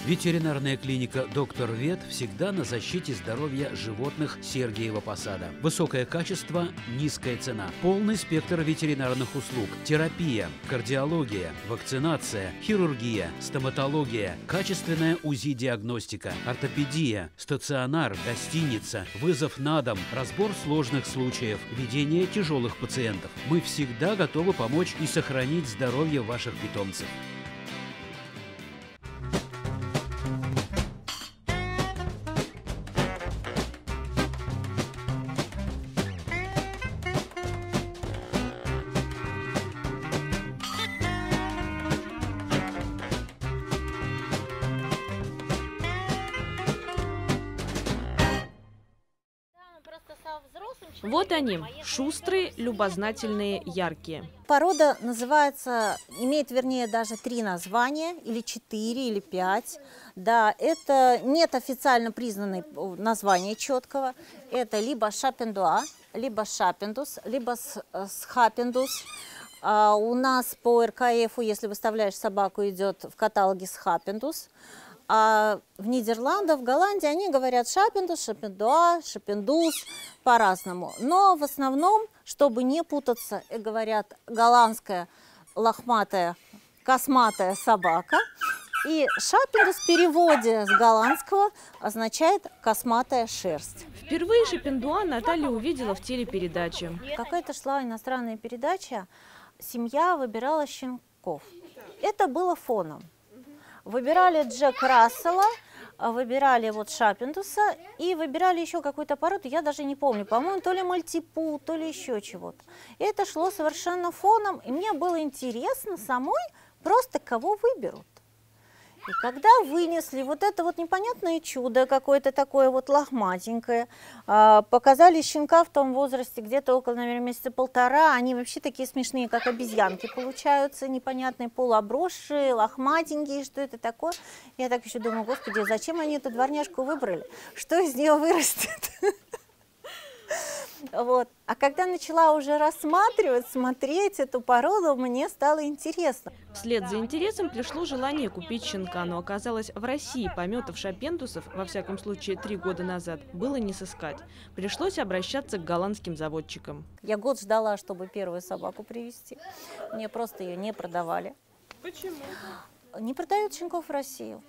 Ветеринарная клиника «Доктор Вет» всегда на защите здоровья животных Сергиева Посада. Высокое качество, низкая цена. Полный спектр ветеринарных услуг. Терапия, кардиология, вакцинация, хирургия, стоматология, качественная УЗИ-диагностика, ортопедия, стационар, гостиница, вызов на дом, разбор сложных случаев, ведение тяжелых пациентов. Мы всегда готовы помочь и сохранить здоровье ваших питомцев. Вот они, шустрые, любознательные, яркие. Порода называется, имеет, вернее, даже 3 названия, или 4, или 5. Да, это нет официально признанной названия четкого. Это либо шапендуа, либо шапендус, либо схапендус. У нас по РКФ, если выставляешь собаку, идет в каталоге схапендус. А в Нидерландах, в Голландии они говорят шапендус, шапендуа, шапендус по-разному. Но в основном, чтобы не путаться, говорят голландская лохматая, косматая собака. И шапендус в переводе с голландского означает косматая шерсть. Впервые шапендуа Наталья увидела в телепередаче. Какая-то шла иностранная передача, семья выбирала щенков. Это было фоном. Выбирали Джек Рассела, выбирали вот шапендуса и выбирали еще какую-то породу, я даже не помню, по-моему, то ли мальтипу, то ли еще чего-то. И это шло совершенно фоном, и мне было интересно самой просто, кого выберут. И когда вынесли вот это вот непонятное чудо, какое-то такое вот лохматенькое, показали щенка в том возрасте, где-то около, наверное, месяца полтора, они вообще такие смешные, как обезьянки получаются, непонятные, полуобросшие, лохматенькие, что это такое. Я так еще думаю, господи, зачем они эту дворняжку выбрали? Что из нее вырастет? Вот. А когда начала уже рассматривать, смотреть эту породу, мне стало интересно. Вслед за интересом пришло желание купить щенка, но оказалось, в России пометов шапендусов, во всяком случае 3 года назад, было не сыскать. Пришлось обращаться к голландским заводчикам. Я год ждала, чтобы первую собаку привезти. Мне просто ее не продавали. Почему? Не продают щенков в Россию.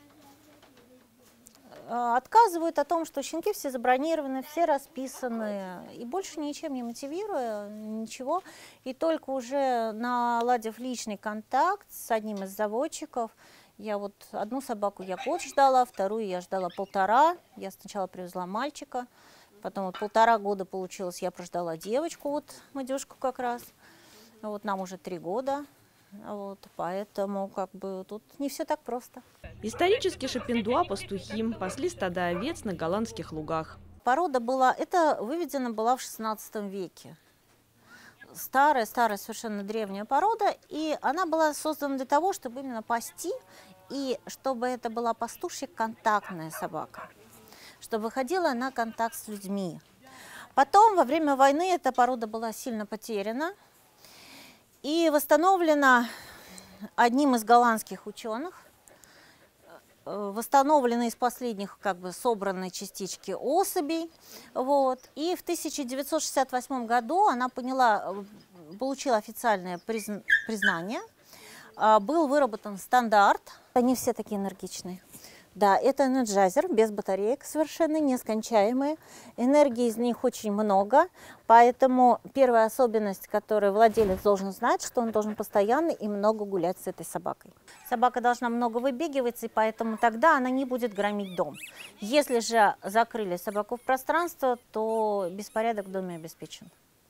Отказывают о том, что щенки все забронированы, все расписаны, и больше ничем не мотивируя, ничего. И только уже наладив личный контакт с одним из заводчиков, я вот одну собаку я год ждала, вторую я ждала 1,5. Я сначала привезла мальчика, потом вот 1,5 года получилось, я прождала девочку, вот Мадюшку как раз. Вот нам уже 3 года. Вот, поэтому как бы тут не все так просто. Исторически шапендуа пастухи пасли стада овец на голландских лугах. Порода была, это выведена была в 16 веке. Старая совершенно древняя порода, и она была создана для того, чтобы именно пасти, и чтобы это была пастушья контактная собака, чтобы выходила на контакт с людьми. Потом, во время войны, эта порода была сильно потеряна и восстановлена одним из голландских ученых, восстановлены из последних как бы собранные частички особей. Вот. И в 1968 году она получила официальное признание, был выработан стандарт. Они все такие энергичные. Да, это энерджайзер, без батареек, совершенно нескончаемые. Энергии из них очень много, поэтому первая особенность, которую владелец должен знать, что он должен постоянно и много гулять с этой собакой. Собака должна много выбегивать, и поэтому тогда она не будет громить дом. Если же закрыли собаку в пространство, то беспорядок в доме обеспечен.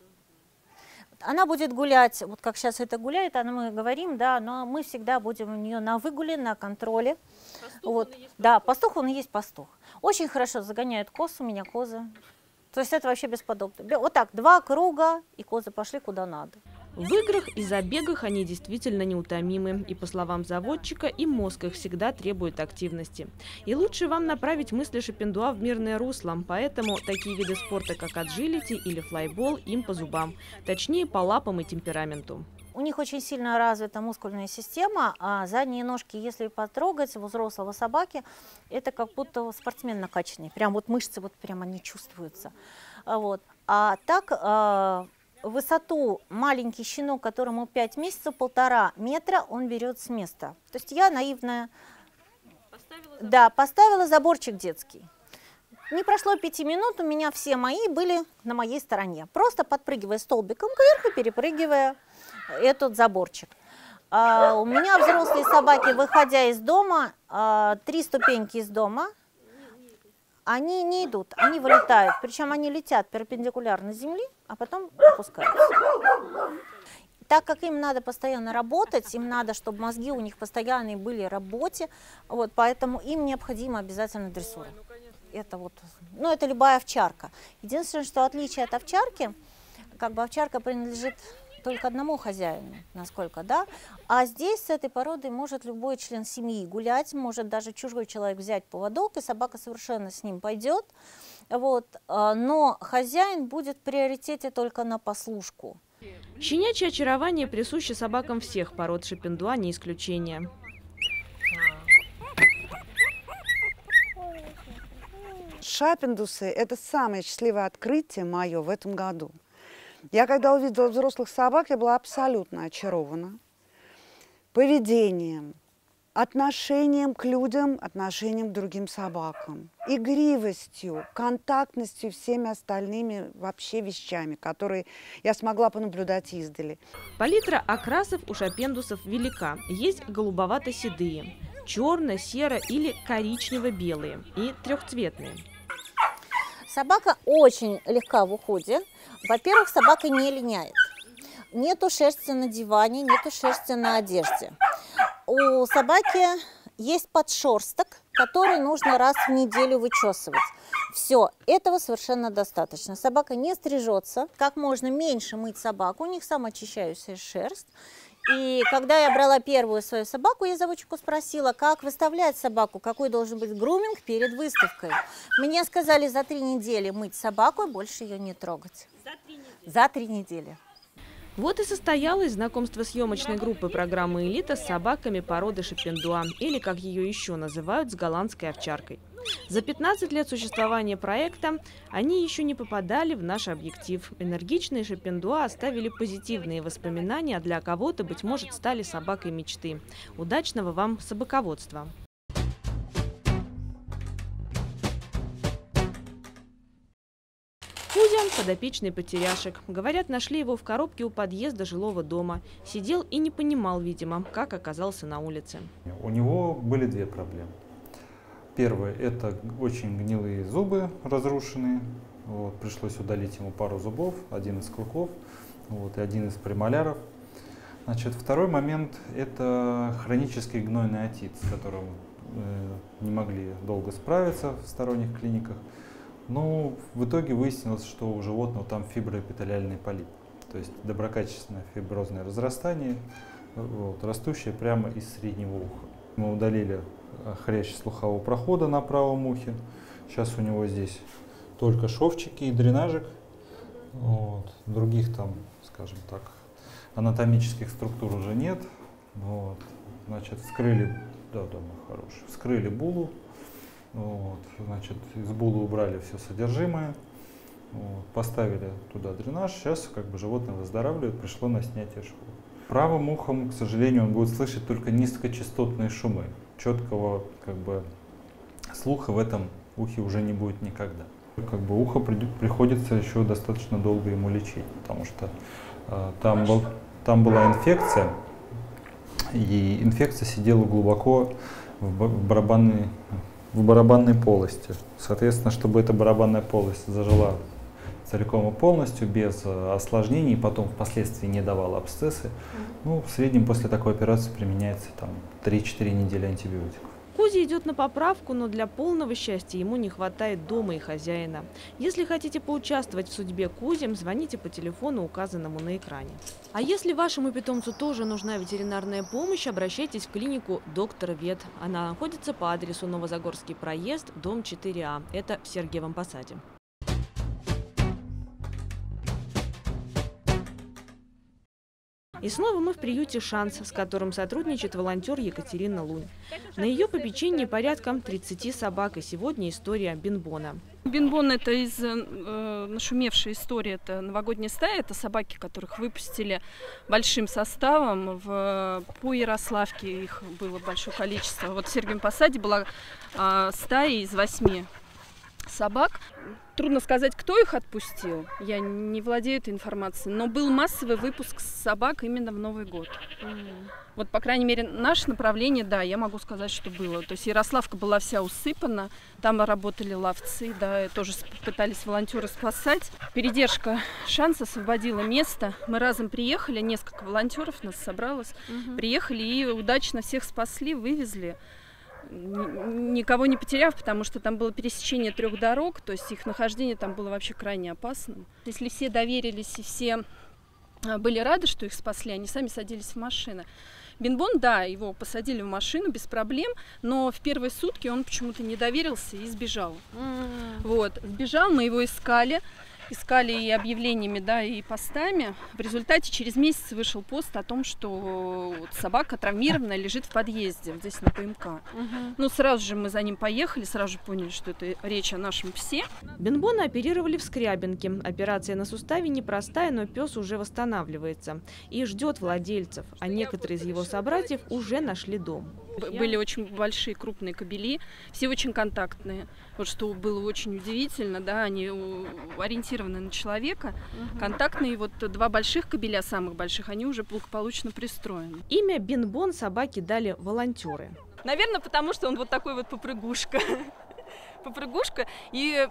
Она будет гулять, вот как сейчас это гуляет, мы говорим, да, но мы всегда будем у нее на выгуле, на контроле. Вот. Да, пастух, он и есть пастух. Очень хорошо загоняют коз, у меня козы. То есть это вообще бесподобно. Вот так, 2 круга, и козы пошли куда надо. В играх и забегах они действительно неутомимы. И, по словам заводчика, и мозг их всегда требует активности. И лучше вам направить мысли шапендуа в мирное русло. Поэтому такие виды спорта, как аджилити или флайбол, им по зубам. Точнее, по лапам и темпераменту. У них очень сильно развита мускульная система, а задние ножки, если потрогать у взрослого собаки, это как будто спортсмен накачанный. Прям вот мышцы, вот прям они чувствуются. Вот. А так, высоту маленький щенок, которому 5 месяцев, 1,5 метра, он берет с места. То есть я наивная. Поставила заборчик детский. Не прошло 5 минут, у меня все мои были на моей стороне. Просто подпрыгивая столбиком кверху и перепрыгивая этот заборчик. У меня взрослые собаки, выходя из дома, 3 ступеньки из дома, они не идут, они вылетают. Причем они летят перпендикулярно земле, а потом опускаются. Так как им надо постоянно работать, им надо, чтобы мозги у них постоянно были в работе, вот, поэтому им необходима обязательно дрессура. Это вот, ну, это любая овчарка. Единственное, что отличие от овчарки, как бы овчарка принадлежит только одному хозяину, насколько, да, а здесь с этой породой может любой член семьи гулять, может даже чужой человек взять поводок, и собака совершенно с ним пойдет, вот, но хозяин будет в приоритете только на послушку. Щенячье очарование присуще собакам всех пород шипендуа, не исключение. Шапендусы – это самое счастливое открытие мое в этом году. Я когда увидела взрослых собак, я была абсолютно очарована поведением, отношением к людям, отношением к другим собакам, игривостью, контактностью, всеми остальными вообще вещами, которые я смогла понаблюдать издали. Палитра окрасов у шапендусов велика. Есть голубовато-седые, черно, серо или коричнево-белые и трехцветные. Собака очень легка в уходе. Во-первых, собака не линяет. Нету шерсти на диване, нету шерсти на одежде. У собаки есть подшерсток, который нужно раз в неделю вычесывать. Все, этого совершенно достаточно. Собака не стрижется. Как можно меньше мыть собаку, у них самоочищающая шерсть. И когда я брала первую свою собаку, я заводчику спросила, как выставлять собаку, какой должен быть груминг перед выставкой. Мне сказали за 3 недели мыть собаку и больше ее не трогать. За 3 недели. Вот и состоялось знакомство съемочной группы программы «Элита» с собаками породы шипендуа, или, как ее еще называют, с голландской овчаркой. За 15 лет существования проекта они еще не попадали в наш объектив. Энергичные шипендуа оставили позитивные воспоминания, а для кого-то, быть может, стали собакой мечты. Удачного вам собаководства! Кузя – подопечный потеряшек. Говорят, нашли его в коробке у подъезда жилого дома. Сидел и не понимал, видимо, как оказался на улице. У него были 2 проблемы. Первое – это очень гнилые зубы разрушенные. Вот, пришлось удалить ему пару зубов, 1 из клыков, вот, и 1 из премоляров. Значит, второй момент – это хронический гнойный отит, с которым не могли долго справиться в сторонних клиниках. Но в итоге выяснилось, что у животного там фиброэпителиальный полип, то есть доброкачественное фиброзное разрастание, вот, растущее прямо из среднего уха. Мы удалили хрящ слухового прохода на правом ухе. Сейчас у него здесь только шовчики и дренажик. Вот. Других там, скажем так, анатомических структур уже нет. Вот. Значит, вскрыли, вскрыли булу. Вот. Значит, из булы убрали все содержимое. Вот. Поставили туда дренаж. Сейчас как бы животное выздоравливает, пришло на снятие шва. Правым ухом, к сожалению, он будет слышать только низкочастотные шумы. Четкого как бы слуха в этом ухе уже не будет никогда. Как бы ухо приходится еще достаточно долго ему лечить, потому что там была инфекция, и инфекция сидела глубоко в барабанной полости. Соответственно, чтобы эта барабанная полость зажила целиком и полностью, без осложнений, потом впоследствии не давала абсцессы, ну, в среднем после такой операции применяется там 3-4 недели антибиотиков. Кузя идет на поправку, но для полного счастья ему не хватает дома и хозяина. Если хотите поучаствовать в судьбе Кузи, звоните по телефону, указанному на экране. А если вашему питомцу тоже нужна ветеринарная помощь, обращайтесь в клинику «Доктор Вет». Она находится по адресу Новозагорский проезд, дом 4А. Это в Сергиевом Посаде. И снова мы в приюте «Шанс», с которым сотрудничает волонтер Екатерина Лунь. На ее попечении порядком 30 собак, и сегодня история Бинбона. Бинбон – это из нашумевшей истории, это новогодняя стая, это собаки, которых выпустили большим составом по Ярославке, их было большое количество. Вот в Сергиевом Посаде была стая из 8 собак. Трудно сказать, кто их отпустил, я не владею этой информацией, но был массовый выпуск собак именно в Новый год. Вот, по крайней мере, наше направление, да, я могу сказать, что было. То есть Ярославка была вся усыпана, там работали ловцы, да, тоже пытались волонтеры спасать. Передержка «Шанс» освободила место. Мы разом приехали, несколько волонтеров нас собралось, приехали и удачно всех спасли, вывезли. Никого не потеряв, потому что там было пересечение 3 дорог, то есть их нахождение там было вообще крайне опасным. Если все доверились и все были рады, что их спасли, они сами садились в машины. Бинбон, да, его посадили в машину без проблем, но в первые сутки он почему-то не доверился и сбежал. Вот, сбежал, мы его искали и объявлениями, да, и постами. В результате через месяц вышел пост о том, что собака травмированная лежит в подъезде, здесь на ПМК. Ну, сразу же мы за ним поехали, сразу же поняли, что это речь о нашем псе. Бинбона оперировали в Скрябинке. Операция на суставе непростая, но пес уже восстанавливается и ждет владельцев, а некоторые из его собратьев уже нашли дом. Были очень большие, крупные кобели, все очень контактные. Вот что было очень удивительно, да, они ориентированы на человека. Контактные, вот 2 больших кобеля, самых больших, они уже благополучно пристроены. Имя Бинбон собаке дали волонтеры. Наверное, потому что он вот такой вот попрыгушка. Попрыгушка и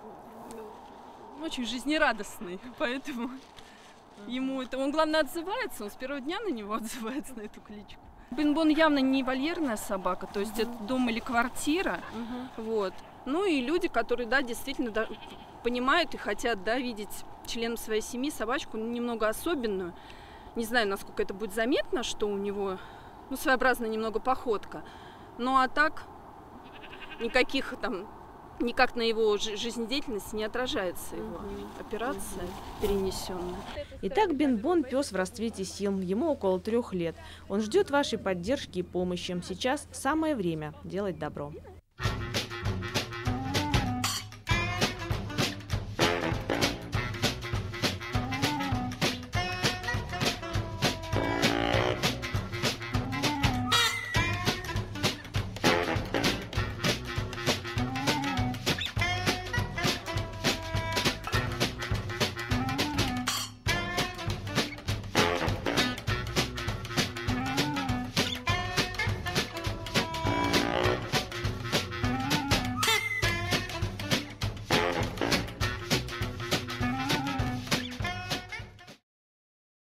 очень жизнерадостный, поэтому ему это... Он, главное, отзывается, он с первого дня на него отзывается, на эту кличку. Бинбон явно не вольерная собака, то есть это дом или квартира, вот. Ну и люди, которые, да, действительно понимают и хотят, да, видеть членом своей семьи собачку немного особенную. Не знаю, насколько это будет заметно, что у него, ну, своеобразная немного походка. Ну а так никаких там, никак на его жизнедеятельности не отражается его операция перенесенная. Итак, Бинбон – пес в расцвете сил, ему около 3 лет. Он ждет вашей поддержки и помощи. Сейчас самое время делать добро.